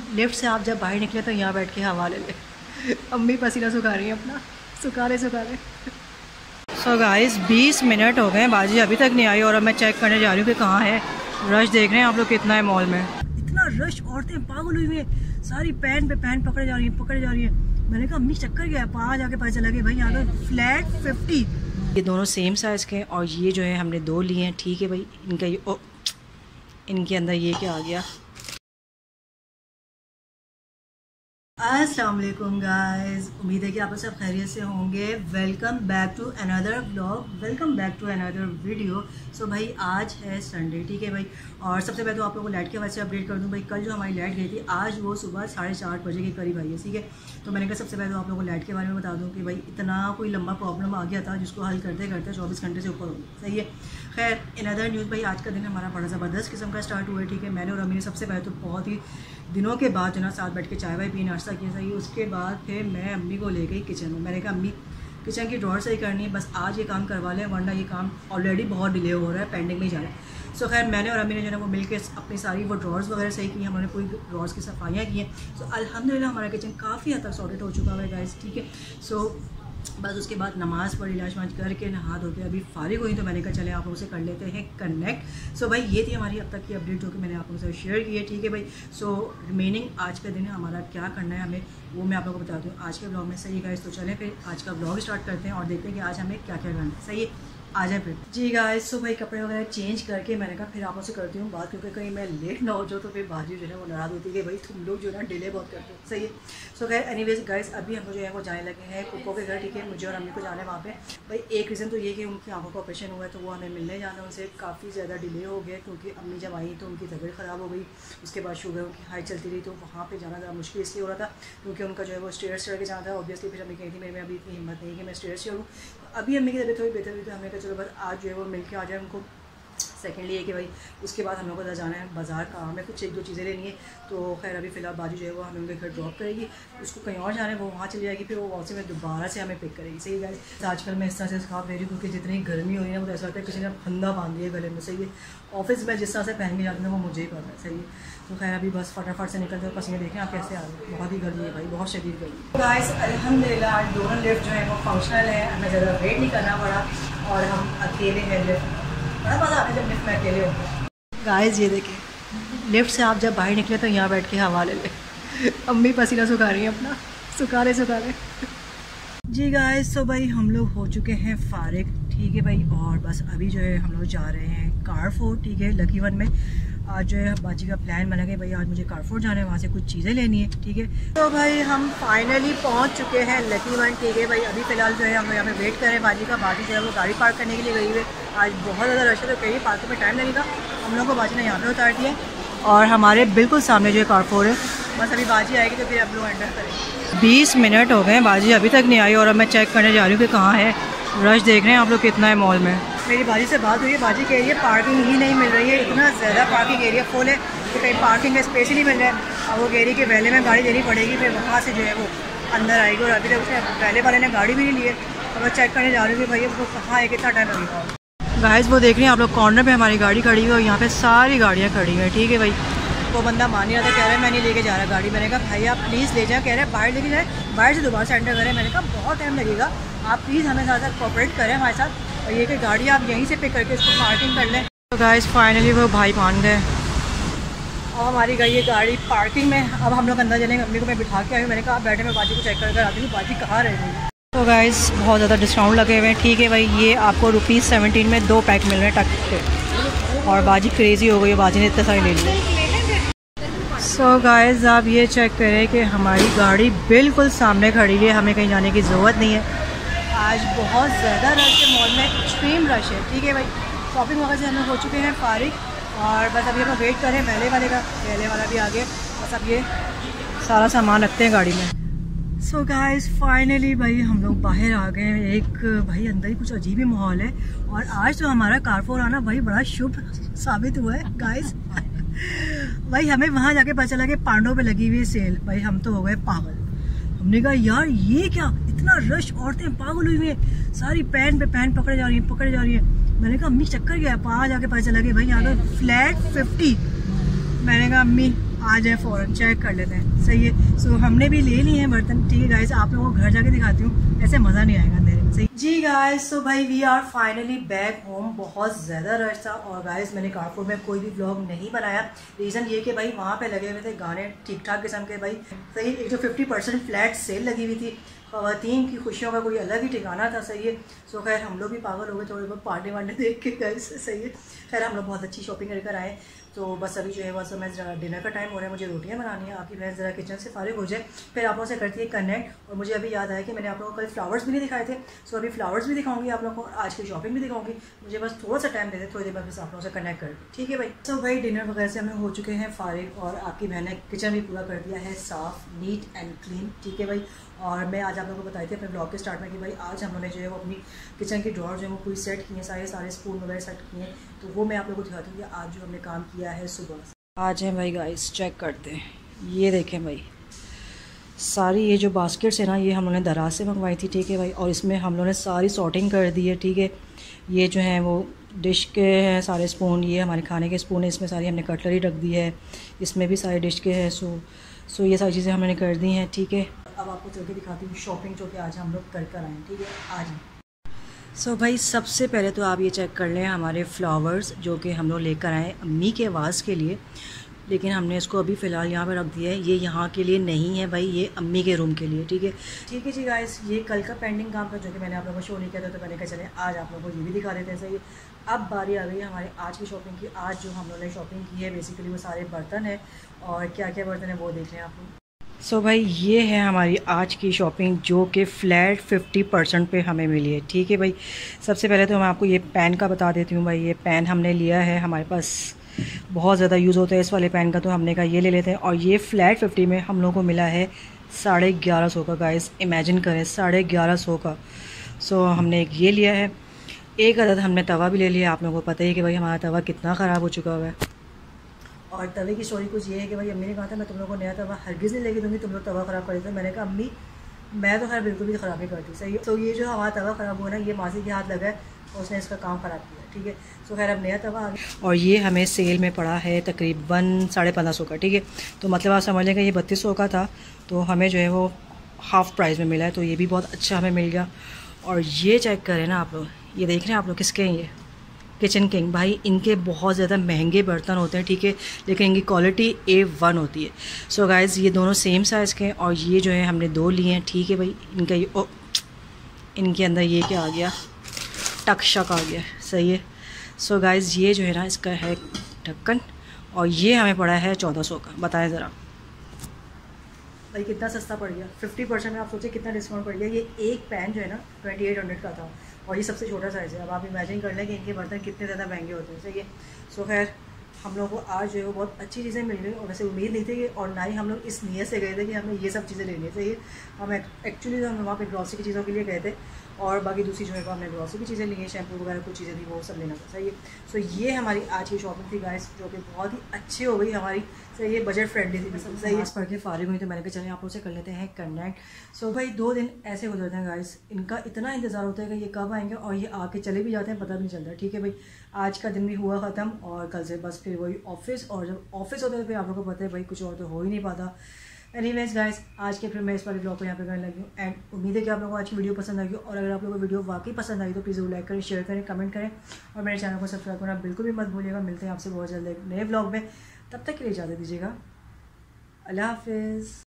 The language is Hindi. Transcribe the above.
लिफ्ट से आप जब बाहर निकले तो यहाँ बैठ के हवा ले ले। अम्मी पसीना सुखा रही हैं अपना, सुखा ले। सो गाइस 20 मिनट हो गए, बाजी अभी तक नहीं आई और अब मैं चेक करने जा रही हूँ कि कहाँ है। रश देख रहे हैं आप लोग कितना है मॉल में, इतना रश, औरतें पागल हुई हैं, सारी पैन पे पैन पकड़े जा रही हैं। मैंने कहा अम्मी चक्कर गया, वहाँ जाके पता चला कि भाई यहाँ तो फ्लैट 50। ये दोनों सेम साइज़ के और ये जो है हमने 2 लिए हैं, ठीक है भाई। इनका ये इनके अंदर ये क्या आ गया। अस्सलाम वालेकुम गाइस, उम्मीद है कि आप सब खैरियत से होंगे। Welcome back to another vlog, welcome back to another video. So भाई आज है संडे, ठीक है भाई। और सबसे पहले तो आप लोगों को लाइट के वजह से अपडेट कर दूं भाई, कल जो हमारी लाइट गई थी आज वो सुबह 4:30 बजे के करीब आई है, ठीक है। तो मैंने कहा सबसे पहले तो आप लोगों को लाइट के बारे में बता दूँ कि भाई इतना कोई लंबा प्रॉब्लम आ गया था जिसको हल करते करते 24 घंटे से ऊपर हो गया, सही है। खैर इन अदर न्यूज़ भाई, आज का दिन हमारा बड़ा ज़बरदस्त किस्म का स्टार्ट हुआ है, ठीक है। मैंने और अम्मी ने सबसे पहले तो बहुत ही दिनों के बाद जो ना साथ बैठ के चाय वाय पी, नाश्ता किया, सही। उसके बाद फिर मैं अम्मी को ले गई किचन में। मैंने कहा अम्मी किचन की ड्रॉर सही करनी है, बस आज ये काम करवा लें वरना ये काम ऑलरेडी बहुत डिले हो रहा है, पेंडिंग में ही जा रहा है। सो खैर मैंने और अम्मी ने जो है वो मिलकर अपनी सारी वो ड्रॉर्स वगैरह सही की, हमने पूरी ड्रॉर्स की सफाइयाँ की हैं। सो अल्हम्दुलिल्लाह हमारा किचन काफ़ी हद तक सॉर्टेड हो चुका है गाइस, ठीक है। सो बस उसके बाद नमाज़ पढ़ी, इलाज वाज करके नहा धो के अभी फारिग हुई, तो मैंने कहा चले आप लोगों से कर लेते हैं कनेक्ट। सो भाई ये थी हमारी अब तक की अपडेट जो कि मैंने आप लोगों से शेयर की है, ठीक है भाई। सो रिमेनिंग आज का दिन है हमारा, क्या करना है हमें वो मैं आप लोगों को बताती हूँ आज के ब्लॉग में, सही गाइस। तो चलें फिर आज का ब्लॉग स्टार्ट करते हैं और देखते हैं कि आज हमें क्या क्या करना है, सही है। आ जाए फिर जी गाइस। सो भाई कपड़े वगैरह चेंज करके मैंने कहा फिर आपसे करती हूँ बात, क्योंकि कहीं मैं लेट ना हो जाऊँ तो फिर बाजी जो है वो नाराज़ होती है कि भाई तुम लोग जो है ना डिले बहुत करते हो, सही है। सो खैर एनीवेज गाइस अभी हम जो है वो जाने लगे हैं पुप्पो के घर, ठीक है। मुझे और अम्मी को जाने वहाँ पे भाई एक रीज़न तो ये कि उनकी आंखों का ऑपरेशन हुआ है, तो वो हमें मिलने जाना, उनसे काफ़ी ज़्यादा डिले हो गया क्योंकि अम्मी जब आई तो उनकी तबीयत ख़राब हो गई, उसके बाद शुगर उनकी हाई चलती रही, तो वहाँ पर जाना ज़्यादा मुश्किल इसलिए हो रहा था क्योंकि उनका जो है वो स्टेयर्स चढ़ के जाना था। ऑब्वियसली फिर अम्मी कही थी मेरे में अभी इतनी हिम्मत नहीं कि मैं स्टेयर्स चढ़ूँ। अभी अम्मी की तबीयत थोड़ी बेहतर हुई तो हमने कहा चलो बस आज जो है वो मिल के आ जाए उनको। सेकेंडली है कि भाई उसके बाद हम लोग को जाना है बाज़ार, काम है कुछ 1-2 चीज़ें लेनी है। तो खैर अभी फ़िलहाल बाजू जो है वो हमें उनके घर ड्रॉप करेगी, उसको कहीं और जाना है वो वहाँ चली जाएगी, फिर वो वहाँ से में दोबारा से हमें पिक करेगी, सही है। आजकल मैं इस तरह से स्कार्फ ले रही हूँ क्योंकि जितनी गर्मी हो रही है वो ऐसा लगता है किसी ने फंदा बांध दिया गले में, सही है। ऑफिस में जिस तरह से पहन के जाते हैं वो मुझे ही पता है, सही है। तो खैर अभी बस फटाफट से निकलते हैं, पसीने देखें आप कैसे आ रहे हैं, बहुत ही गर्मी है भाई, बहुत शदीद गर्मी। गाइस अल्हम्दुलिल्लाह आज दोनों लिफ्ट जो है वो फंक्शनल है, हमें ज़्यादा वेट नहीं करना पड़ा और हम अकेले हैं। लिफ्ट बड़ा मज़ा आता है जब लिफ्ट में अकेले होते हैं। गाइस ये देखें लिफ्ट से आप जब बाहर निकले तो यहाँ बैठ के हवा ले ले। अम्मी पसीना सुखा रही हैं अपना, सुखा ले जी गाइस। तो भाई हम लोग हो चुके हैं फारिग, ठीक है भाई। और बस अभी जो है हम लोग जा रहे हैं कारफोर, ठीक है, लकी वन में। आज जो है बाजी का प्लान बना कि भाई आज मुझे कारफोर जाना है, वहाँ से कुछ चीज़ें लेनी है, ठीक है। तो भाई हम फाइनली पहुँच चुके हैं लकी वन, ठीक है भाई। अभी फ़िलहाल जो है हम यहाँ पे वेट कर रहे हैं बाजी का। बाजी जो है वो गाड़ी पार्क करने के लिए गई हुई है, आज बहुत ज़्यादा रश है तो कहीं पार्किंग में टाइम लगेगा। हम लोग को बाजी ने यहाँ पे उतार दिया और हमारे बिल्कुल सामने जो है कारफोर है, बस अभी बाजी आएगी तो फिर हम लोग एंटर करेंगे। 20 मिनट हो गए, बाजी अभी तक नहीं आई और अब मैं चेक करने जा रही हूँ कि कहाँ है। रश देख रहे हैं आप लोग कितना है मॉल में। मेरी बाजी से बात हुई है, बाजी कह रही है पार्किंग ही नहीं मिल रही है, इतना ज़्यादा पार्किंग एरिया फुल है तो कहीं पार्किंग का स्पेस ही नहीं मिल रहा है। और वो कह रही है कि वैले में गाड़ी देनी पड़ेगी, फिर वहाँ से जो है वो अंदर आएगी। और अभी तक उसने वैले वाले ने गाड़ी भी नहीं ली है, तो मैं चेक करने जा रही हूँ कि भाई वो कहाँ है, कितना टाइम लगेगा। गाइस वो देख रहे हैं आप लोग कॉर्नर पे हमारी गाड़ी खड़ी है और यहाँ पे सारी गाड़ियाँ खड़ी हैं, ठीक है भाई। वो बंदा मान नहीं रहा था, कह रहा है मैं नहीं लेके जा रहा गाड़ी। मैंने कहा भाई आप प्लीज़ ले जाएँ, कह रहे हैं बाहर लेके जाए, बाहर से दोबारा से एंटर करें। मैंने कहा बहुत टाइम लगेगा, आप प्लीज़ हमें ज़्यादा कोऑपरेट करें हमारे साथ और ये कि गाड़ी आप यहीं से पिक करके इसको पार्किंग कर लें। तो गाइस फाइनली वो भाई मान गए, अब हमारी गई है गाड़ी पार्किंग में। अब हम लोग अंदर चलेंगे, अम्मी को मैं बिठा के आई हूँ। मैंने कहा आप बैठे, मैं बाजी को चेक कर आती हूँ बाजी कहाँ रह गई। तो गाइस बहुत ज़्यादा डिस्काउंट लगे हुए हैं, ठीक है भाई। ये आपको ₹17 में 2 पैक मिल रहे हैं टक के, और बाजी क्रेज़ी हो गई है, बाजी ने इतने सारे ले लिए। सो गाइस आप ये चेक करें कि हमारी गाड़ी बिल्कुल सामने खड़ी है, हमें कहीं जाने की ज़रूरत नहीं है। आज बहुत ज़्यादा रश है मॉल में, एक्सट्रीम रश है, ठीक है भाई। शॉपिंग वगैरह से हम लोग हो चुके हैं फारिग और बस अभी हम वेट करें वैले वाले का, वैले वाला भी आ गया। बस अब ये सारा सामान रखते हैं गाड़ी में। सो गाइस फाइनली भाई हम लोग बाहर आ गए हैं। एक भाई अंदर ही कुछ अजीब ही माहौल है और आज तो हमारा कारफोर आना भाई बड़ा शुभ साबित हुआ है गाइस। भाई हमें वहाँ जाके पता चला कि पांडव पे लगी हुई सेल, भाई हम तो हो गए पागल। हमने कहा यार ये क्या, इतना रश, औरतें पागल हुई हैं, सारी पैन पे पैन पकड़े जा रही हैं। मैंने कहा अम्मी चक्कर गया, वहाँ जाके पता चला कि भाई यहाँ तो फ्लैट 50। मैंने कहा अम्मी आ जाए फ़ौरन चेक कर लेते हैं। सही है। सो हमने भी ले लिए हैं बर्तन। ठीक है गाइस, आप लोगों को घर जाके दिखाती हूँ, ऐसे मज़ा नहीं आएगा अंधेरे में। सही जी गाइस, सो भाई we are finally back home. बहुत ज़्यादा रश था और गाइस मैंने कारपुर में कोई भी व्लॉग नहीं बनाया। रीज़न ये कि भाई वहाँ पे लगे हुए थे गाने ठीक ठाक किस्म के भाई। सही, एक जो 50% फ्लैट सेल लगी हुई थी। ख़वातीन की खुशियों का कोई अलग ही ठिकाना था। सही है। सो खैर हम लोग भी पागल हो गए थोड़े बहुत पार्टी वार्टी देख के गाइस। सही है। खैर हम लोग बहुत अच्छी शॉपिंग कर आए। तो बस अभी जो है बस मैं ज़रा डिनर का टाइम हो रहा है, मुझे रोटियां बनानी है। आपकी बहन ज़रा किचन से फारिग हो जाए, फिर आप लोगों से करती है कनेक्ट। और मुझे अभी याद आया कि मैंने आप लोगों को कल फ्लावर्स भी नहीं दिखाए थे। सो अभी फ्लावर्स भी दिखाऊंगी आप लोगों को, आज की शॉपिंग भी दिखाऊंगी। मुझे बस थोड़ा सा टाइम दे दे, थोड़ी देर बाद बस आप लोगों से कनेक्ट कर। ठीक है भाई। सो भाई डिनर वगैरह से हमें हो चुके हैं फारिग और आपकी बहन ने किचन भी पूरा कर दिया है साफ़, नीट एंड क्लीन। ठीक है भाई। और मैं आज आप लोगों को बताई थी अपने ब्लॉग के स्टार्ट में कि भाई आज हम लोगों ने जो है वो अपनी किचन की ड्रॉर जो है वो पूरी सेट की हैं, सारे स्पून वगैरह सेट किए हैं। तो वो मैं आप लोगों को दिखाती हूँ कि आज जो हमने काम किया है सुबह। आज हैं भाई गाइस, चेक करते हैं। ये देखें भाई, सारी ये जो बास्केट्स है ना, ये हम लोगों ने दराज से मंगवाई थी। ठीक है भाई। और इसमें हम लोगों ने सारी सॉर्टिंग कर दी है। ठीक है। ये जो है वो डिश के हैं सारे स्पून, ये हमारे खाने के स्पून है। इसमें सारी हमने कटलरी रख दी है, इसमें भी सारे डिश के हैं। सो ये सारी चीज़ें हमने कर दी हैं। ठीक है। अब आपको चल के दिखाती हूँ शॉपिंग जो कि आज हम लोग कर आए। ठीक है। आज सो भाई सबसे पहले तो आप ये चेक कर लें हमारे फ्लावर्स जो कि हम लोग लेकर आए अम्मी के वास के लिए, लेकिन हमने इसको अभी फ़िलहाल यहाँ पे रख दिया है। ये यहाँ के लिए नहीं है भाई, ये अम्मी के रूम के लिए। ठीक है। ठीक है जी गाइस, ये कल का पेंडिंग काम था जो कि मैंने आप लोगों को शो नहीं किया था, तो मैंने कहा चले आज आप लोगों को ये भी दिखा देते हैं। सही। अब बारी आ गई है हमारे आज की शॉपिंग की। आज जो हम लोगों ने शॉपिंग की है बेसिकली वो सारे बर्तन है, और क्या क्या बर्तन है वो देख लें आप लोग। सो भाई ये है हमारी आज की शॉपिंग जो कि फ़्लैट 50% पे हमें मिली है। ठीक है भाई। सबसे पहले तो मैं आपको ये पेन का बता देती हूँ भाई। ये पेन हमने लिया है, हमारे पास बहुत ज़्यादा यूज़ होता है इस वाले पेन का, तो हमने कहा ये ले लेते हैं। और ये फ़्लैट 50 में हम लोगों को मिला है 1150 का। गाइस इमेजिन करें 1150 का। सो हमने एक ये लिया है। एक अदद हमने तवा भी ले लिया। आप लोगों को पता ही कि भाई हमारा तवा कितना ख़राब हो चुका हुआ है। और तवे की स्टोरी कुछ ये है कि भाई अम्मी ने कहा था मैं तुम लोगों को नया तवा हरगिज़ नहीं लेके दूँगी, तुम लोग तवा ख़राब कर देते। मैंने कहा अम्मी मैं तो खैर बिल्कुल भी ख़राब नहीं करती। सही है। तो ये जो हमारा तवा ख़राब हुआ ना, ये मासी के हाथ लगा है और उसने इसका काम ख़राब किया। ठीक है। सो खैर अब नया तवा आ गया और ये हमें सेल में पड़ा है तकरीबन 1550 का। ठीक है। तो मतलब आप समझ लें कि ये 3200 का था, तो हमें जो है वो हाफ़ प्राइस में मिला है। तो ये भी बहुत अच्छा हमें मिल गया। और ये चेक करें ना आप लोग, ये देख रहे हैं आप लोग किसके हैं ये, किचन किंग भाई। इनके बहुत ज़्यादा महंगे बर्तन होते हैं। ठीक है। लेकिन इनकी क्वालिटी A1 होती है। सो गाइज़ ये दोनों सेम साइज़ के हैं और ये जो है हमने 2 लिए हैं। ठीक है भाई। इनका ये इनके अंदर ये क्या आ गया, टक शक आ गया। सही है। सो गाइज़ ये जो है ना इसका है ढक्कन, और ये हमें पड़ा है 1400 का। बताएं ज़रा भाई कितना सस्ता पड़ गया। 50% में आप सोचिए कितना डिस्काउंट पड़ गया। ये एक पैन जो है ना 2800 का था और ये सबसे छोटा साइज़ है। अब आप इमेजिन कर लें कि इनके बर्तन कितने ज़्यादा महंगे होते हैं। सही है। सो खैर हम लोग को आज जो है वो बहुत अच्छी चीज़ें मिल गई और वैसे उम्मीद नहीं थी कि, और ना ही हम लोग इस नीयत से गए थे कि हमें ये सब चीज़ें लेनी चाहिए। हम एक्चुअली तो हम वहाँ पे ग्रॉसरी की चीज़ों के लिए गए थे और बाकी दूसरी जो है हमने ग्रॉसरी की चीज़ें ली हैं, शैम्पू वगैरह कुछ चीज़ें थी वो सब लेना था। सही है। सो ये हमारी आज की शॉपिंग थी गाइस जो कि बहुत ही अच्छी हो गई हमारी। सही है। बजट फ्रेंडली थी। सही है। पढ़ के फारिग हुई तो मैंने कहा चलें आप लोग से कर लेते हैं कनेक्ट। सो भाई 2 दिन ऐसे गुजरते हैं गाइस, इनका इतना इंतज़ार होता है कि ये कब आएंगे और ये आके चले भी जाते हैं, पता भी नहीं चलता। ठीक है भाई। आज का दिन भी हुआ ख़त्म और कल से बस फिर वही ऑफिस, और जब ऑफिस होता है फिर आप लोगों को पता है भाई कुछ और तो हो ही नहीं पाता। एनीवेज गाइस आज के फिर मैं इस वाले ब्लॉग को यहाँ पे करने लगी हूँ एंड उम्मीद है कि आप लोगों को आज की वीडियो पसंद आई हो। और अगर आप लोगों को वीडियो वाकई पसंद आई तो प्लीज़ लाइक करें, शेयर करें, कमेंट करें और मेरे चैनल को सब्सक्राइब करना बिल्कुल भी मत भूलिएगा। मिलते हैं आपसे बहुत जल्द एक नए ब्लॉग में, तब तक के लिए इजाज़त दीजिएगा। अल्लाह हाफिज़।